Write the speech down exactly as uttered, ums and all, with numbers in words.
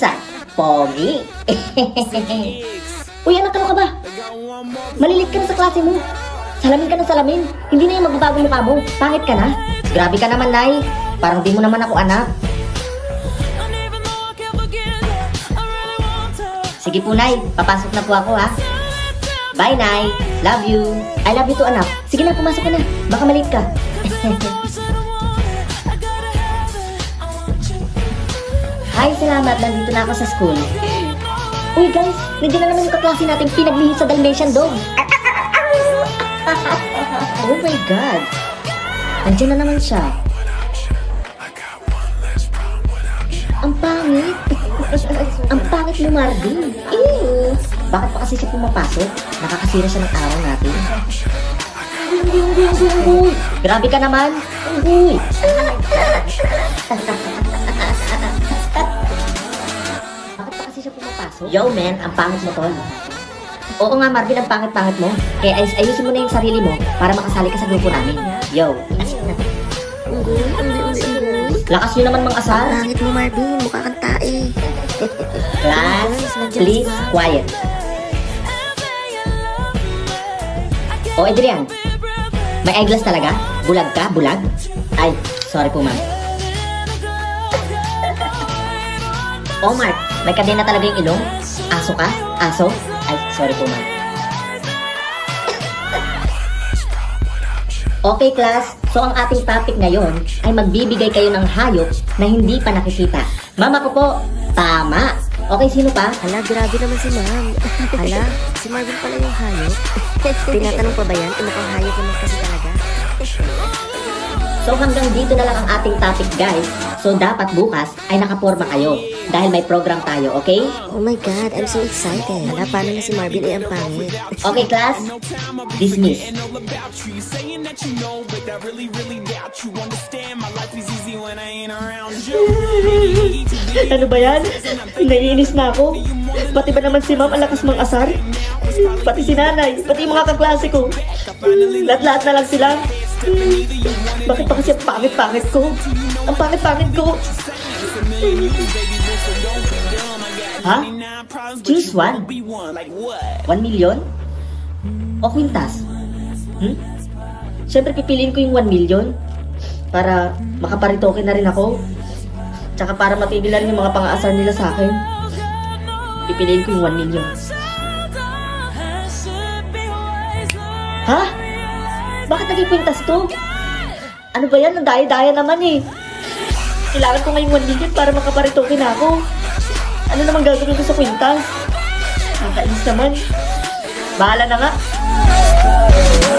Isa, pogi. Uy, anak, ano ka ba? Malilit ka na sa klase mo. Salamin ka ng salamin. Hindi na yung magbabagong mukha mo. Pangit ka na. Grabe ka naman, Nay. Parang di mo naman ako anak. Sige po, Nay. Papasok na po ako, ha? Bye, Nay. Love you. I love you too, anak. Sige na, pumasok ka na. Baka maliit ka. Hi, salamat. Nandito na ako sa school. Uy, guys. Nandiyan na naman yung kaklase natin pinaglihit sa Dalmatian dog. Oh my God. Nandiyan na naman siya. Ang pangit. Ang pangit mo, Marvin. Ew. Bakit pa kasi siya pumapasok? Nakakasira siya ng araw natin. Uy, grabe ka naman. Uy. Bakit pa kasi siya pumapasok? Yo, man. Ang pangit mo, tol. Oo nga, Marvin, ang pangit-pangit mo. Kaya ayus ayusin mo na yung sarili mo para makasali ka sa grupo namin. Yo. Lakas nyo naman mga asar. Ang pangit mo, Marvin. Mukha kang tae. Class, please, quiet. O, Adrian. May eyeglass talaga? Bulag ka? Bulag? Ay, sorry po, ma'am. Oh, Mark. May kadena talaga yung ilong? Aso ka? Aso? Ay, sorry po, ma'am. Okay, class. So, ang ating topic ngayon ay magbibigay kayo ng hayop na hindi pa nakikita. Mama ko po, tama. Okay, sino pa? Hala, grabe naman si ma'am. Hala, si Marvin pala yung hayop. Tinatanong pa ba yan? Mukhang hayop naman kasi talaga. So, hanggang dito na lang ang ating topic, guys. So, dapat bukas ay nakaporma kayo dahil may program tayo, okay? Oh my God, I'm so excited. Hala, paano na si Marvin ay ang pangit? Okay, class? Dismiss. Ano ba yan? Naiinis na ako. Pati ba naman si ma'am ang lakas mang asar? Pati si nanay, pati yung mga kaklase ko. Lahat-lahat na lang sila. Bakit pa kasi ang pangit-pangit ko? Ang pangit-pangit ko. Ha? Choose one? One million? O kwintas? Hmm? Siyempre pipiliin ko yung one million para makaparitoke na rin ako. Tsaka para matigilan yung mga pang-aasar nila sa akin. Pipiliin ko yung one million. Ha? Bakit naging kwintas to? Ano ba yan? Nandaya-daya naman eh. Kailangan ko ngayong one million para makaparitoke na ako. Ano naman gagawin ko sa kwintas? Nakainis naman. Bahala na nga.